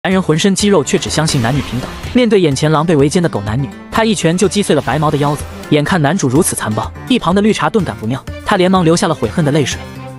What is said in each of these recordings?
男人浑身肌肉却只相信男女平等。面对眼前狼狈为奸的狗男女，他一拳就击碎了白毛的腰子。眼看男主如此残暴，一旁的绿茶顿感不妙，他连忙流下了悔恨的泪水。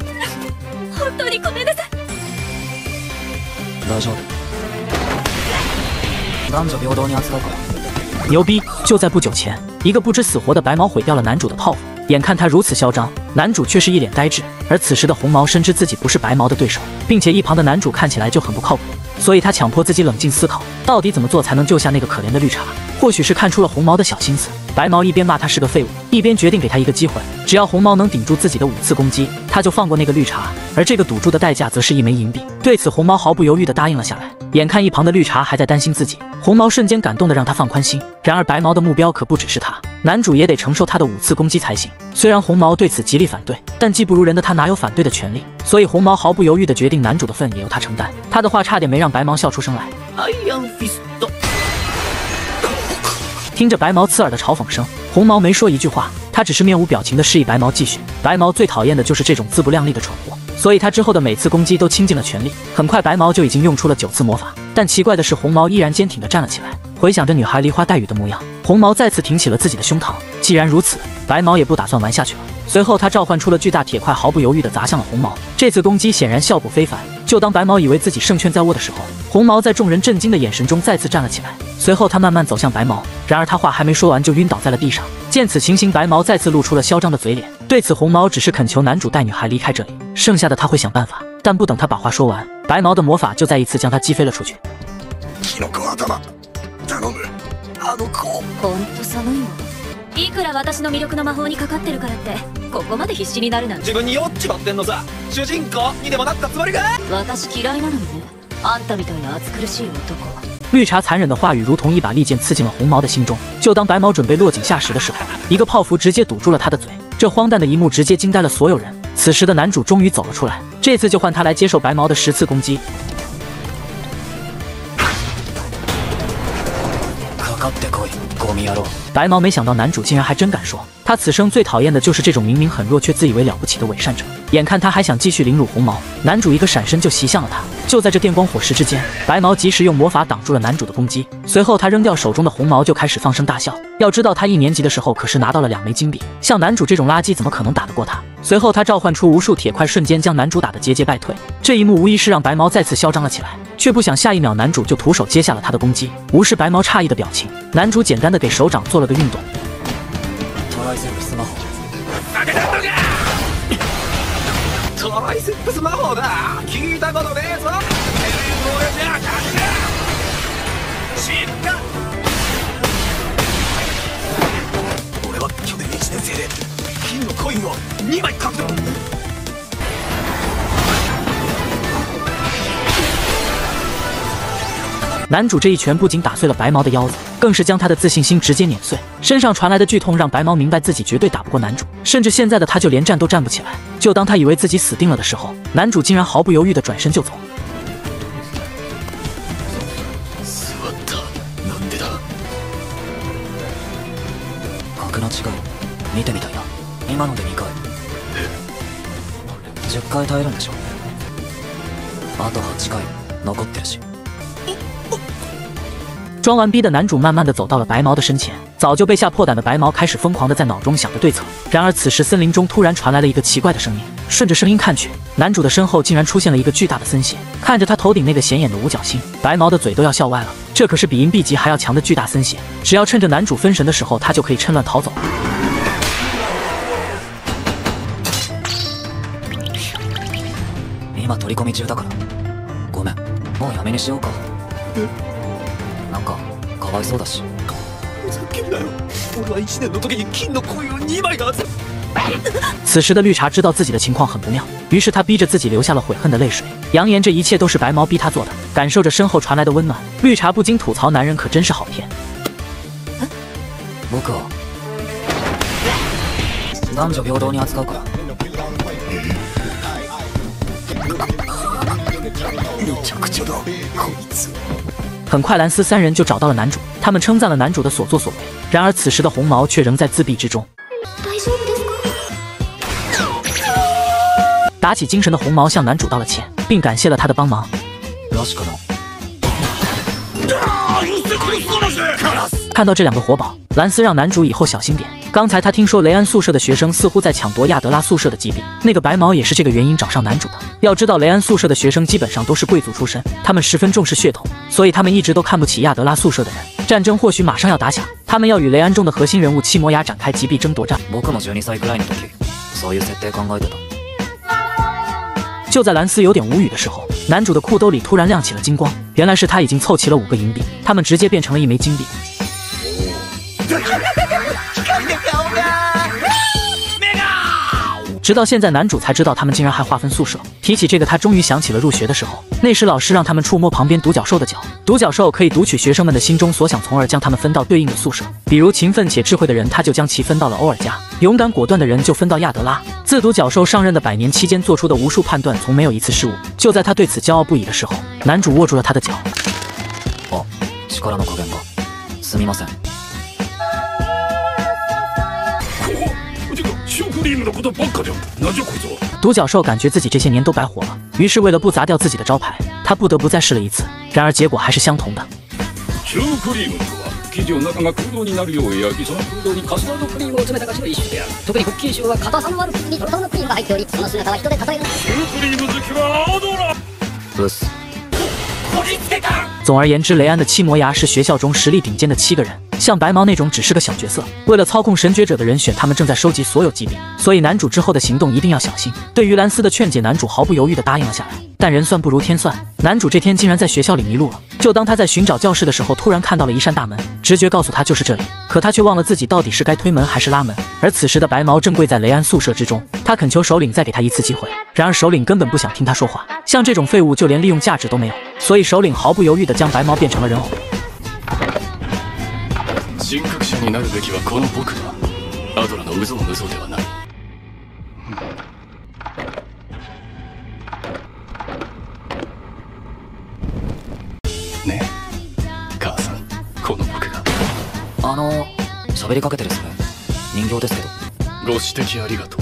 牛逼！就在不久前，一个不知死活的白毛毁掉了男主的泡芙。眼看他如此嚣张，男主却是一脸呆滞。而此时的红毛深知自己不是白毛的对手，并且一旁的男主看起来就很不靠谱，所以他强迫自己冷静思考，到底怎么做才能救下那个可怜的绿茶。或许是看出了红毛的小心思，白毛一边骂他是个废物，一边决定给他一个机会，只要红毛能顶住自己的5次攻击，他就放过那个绿茶。而这个赌注的代价则是1枚银币。对此，红毛毫不犹豫地答应了下来。眼看一旁的绿茶还在担心自己，红毛瞬间感动的让他放宽心。然而白毛的目标可不只是他，男主也得承受他的5次攻击才行。虽然红毛对此极力反对，但技不如人的他哪有反对的权利？所以红毛毫不犹豫地决定男主的份也由他承担。他的话差点没让白毛笑出声来。听着白毛刺耳的嘲讽声，红毛没说一句话，他只是面无表情地示意白毛继续。白毛最讨厌的就是这种自不量力的蠢货，所以他之后的每次攻击都倾尽了全力。很快白毛就已经用出了9次魔法，但奇怪的是红毛依然坚挺地站了起来。回想着女孩梨花带雨的模样，红毛再次挺起了自己的胸膛。既然如此，白毛也不打算玩下去了。随后他召唤出了巨大铁块，毫不犹豫地砸向了红毛。这次攻击显然效果非凡。就当白毛以为自己胜券在握的时候，红毛在众人震惊的眼神中再次站了起来。随后他慢慢走向白毛，然而他话还没说完就晕倒在了地上。见此情形，白毛再次露出了嚣张的嘴脸。对此，红毛只是恳求男主带女孩离开这里，剩下的他会想办法。但不等他把话说完，白毛的魔法就再一次将他击飞了出去。 いくら私の魅力の魔法にかかってるからってここまで必死になるなんて。 自分に酔っちまってんのさ。主人公にでもなったつもりか。 私嫌いなのにね。あんたみたいな暑苦しい男。 绿茶残忍的话语如同一把利剑刺进了红毛的心中。就当白毛准备落井下石的时候，一个泡芙直接堵住了他的嘴。这荒诞的一幕直接惊呆了所有人。此时的男主终于走了出来，这次就换他来接受白毛的10次攻击。白毛没想到男主竟然还真敢说，他此生最讨厌的就是这种明明很弱却自以为了不起的伪善者。眼看他还想继续凌辱红毛，男主一个闪身就袭向了他。就在这电光火石之间，白毛及时用魔法挡住了男主的攻击。随后他扔掉手中的红毛就开始放声大笑。要知道他1年级的时候可是拿到了2枚金币，像男主这种垃圾怎么可能打得过他？随后他召唤出无数铁块，瞬间将男主打得节节败退。这一幕无疑是让白毛再次嚣张了起来，却不想下一秒男主就徒手接下了他的攻击。无视白毛诧异的表情，男主简单的给手掌做了个运动。 トライセップスマホだ。聞いたことねえぞ。俺は去年1年生で金のコインを2枚獲得。 男主这一拳不仅打碎了白毛的腰子，更是将他的自信心直接碾碎。身上传来的剧痛让白毛明白自己绝对打不过男主，甚至现在的他就连站都站不起来。就当他以为自己死定了的时候，男主竟然毫不犹豫地转身就走。 格の違い見てみたいな。今ので2回。10回耐えるんでしょ。あと8回残ってるし。 装完逼的男主慢慢的走到了白毛的身前，早就被吓破胆的白毛开始疯狂的在脑中想着对策。然而此时森林中突然传来了一个奇怪的声音，顺着声音看去，男主的身后竟然出现了一个巨大的森血。看着他头顶那个显眼的五角星，白毛的嘴都要笑歪了。这可是比银币级还要强的巨大森血，只要趁着男主分神的时候，他就可以趁乱逃走。 今取り込み中だからごめん、もうやめにしようか。なんかかわいそうだし。 ふざけんなよ。俺は1年の時に金のコインを2枚だぜ。 此时的绿茶知道自己的情况很不妙，于是他逼着自己流下了悔恨的泪水，扬言这一切都是白毛逼他做的。感受着身后传来的温暖，绿茶不禁吐槽男人可真是好骗。 僕は男女平等に扱うから。 めちゃくちゃだこいつ。 很快蓝丝3人就找到了男主，他们称赞了男主的所作所为。然而此时的红毛却仍在自闭之中。打起精神的红毛向男主道了歉，并感谢了他的帮忙。 看到这两个活宝，兰斯让男主以后小心点。刚才他听说雷安宿舍的学生似乎在抢夺亚德拉宿舍的机密，那个白毛也是这个原因找上男主的。要知道，雷安宿舍的学生基本上都是贵族出身，他们十分重视血统，所以他们一直都看不起亚德拉宿舍的人。战争或许马上要打响，他们要与雷安中的核心人物七魔牙展开极必争夺战。就在兰斯有点无语的时候，男主的裤兜里突然亮起了金光，原来是他已经凑齐了5个银币，他们直接变成了1枚金币。直到现在，男主才知道他们竟然还划分宿舍。提起这个，他终于想起了入学的时候，那时老师让他们触摸旁边独角兽的脚，独角兽可以读取学生们的心中所想，从而将他们分到对应的宿舍。比如勤奋且智慧的人，他就将其分到了欧尔家；勇敢果断的人就分到亚德拉。自独角兽上任的100年期间做出的无数判断，从没有一次失误。就在他对此骄傲不已的时候，男主握住了他的脚。 あ、力の加減が。すみません。 独角兽感觉自己这些年都白活了，于是为了不砸掉自己的招牌，他不得不再试了一次。然而结果还是相同的。 シュークリームとは生地の中が空洞になるよう焼き、その空洞にカスタードクリームを詰めた菓子の一種である。特にクッキーシューは硬さのある生地にトロトロのクリームが入っており、その姿は人で例える。シュークリーム好きはアドラ。 ブス。 总而言之，雷安的七魔牙是学校中实力顶尖的7个人，像白毛那种只是个小角色。为了操控神觉者的人选，他们正在收集所有机密，所以男主之后的行动一定要小心。对于兰斯的劝解，男主毫不犹豫地答应了下来。但人算不如天算，男主这天竟然在学校里迷路了。就当他在寻找教室的时候，突然看到了一扇大门，直觉告诉他就是这里，可他却忘了自己到底是该推门还是拉门。而此时的白毛正跪在雷安宿舍之中，他恳求首领再给他一次机会，然而首领根本不想听他说话，像这种废物就连利用价值都没有，所以首领毫不犹豫地将白毛变成了人偶。 神格者になるべきはこの僕だ。アドラの無造無造ではない。ねえ、母さん、この僕が。 喋りかけてるそれ人形ですけど。 ご指摘ありがとう。